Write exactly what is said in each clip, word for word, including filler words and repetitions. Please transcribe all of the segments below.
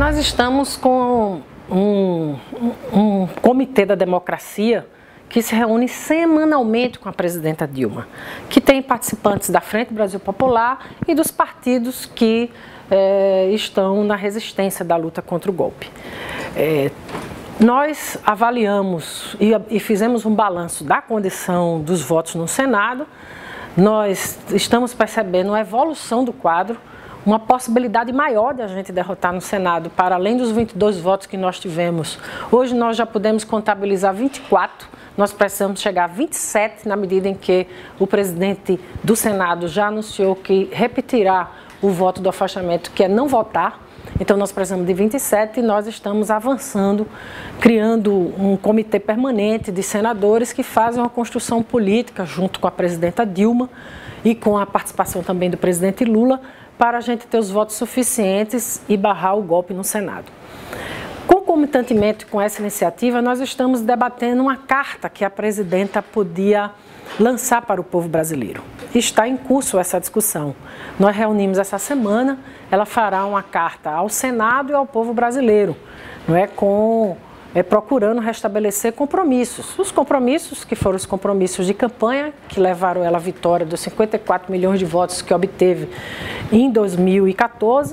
Nós estamos com um, um, um comitê da democracia que se reúne semanalmente com a presidenta Dilma, que tem participantes da Frente Brasil Popular e dos partidos que é, estão na resistência da luta contra o golpe. É, nós avaliamos e, e fizemos um balanço da condição dos votos no Senado. Nós estamos percebendo uma evolução do quadro, uma possibilidade maior de a gente derrotar no Senado, para além dos vinte e dois votos que nós tivemos. Hoje nós já podemos contabilizar vinte e quatro, nós precisamos chegar a vinte e sete, na medida em que o presidente do Senado já anunciou que repetirá o voto do afastamento, que é não votar. Então nós precisamos de vinte e sete e nós estamos avançando, criando um comitê permanente de senadores que fazem uma construção política junto com a presidenta Dilma e com a participação também do presidente Lula, para a gente ter os votos suficientes e barrar o golpe no Senado. Concomitantemente com essa iniciativa, nós estamos debatendo uma carta que a presidenta podia lançar para o povo brasileiro. Está em curso essa discussão. Nós reunimos essa semana, ela fará uma carta ao Senado e ao povo brasileiro, não é, com, é, procurando restabelecer compromissos. Os compromissos que foram os compromissos de campanha, que levaram ela à vitória dos cinquenta e quatro milhões de votos que obteve em dois mil e quatorze,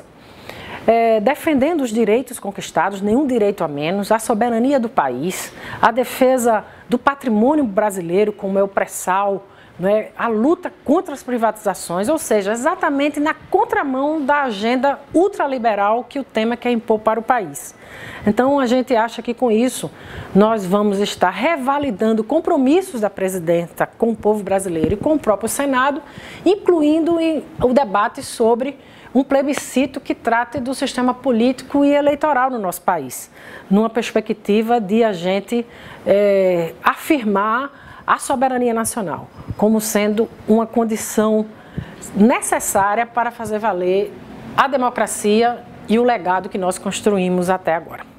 é, defendendo os direitos conquistados, nenhum direito a menos, a soberania do país, a defesa do patrimônio brasileiro, como é o pré-sal, não é? A luta contra as privatizações, ou seja, exatamente na contramão da agenda ultraliberal que o Temer quer impor para o país. Então, a gente acha que com isso nós vamos estar revalidando compromissos da presidenta com o povo brasileiro e com o próprio Senado, incluindo o debate sobre um plebiscito que trate do sistema político e eleitoral no nosso país, numa perspectiva de a gente é, afirmar a soberania nacional como sendo uma condição necessária para fazer valer a democracia e o legado que nós construímos até agora.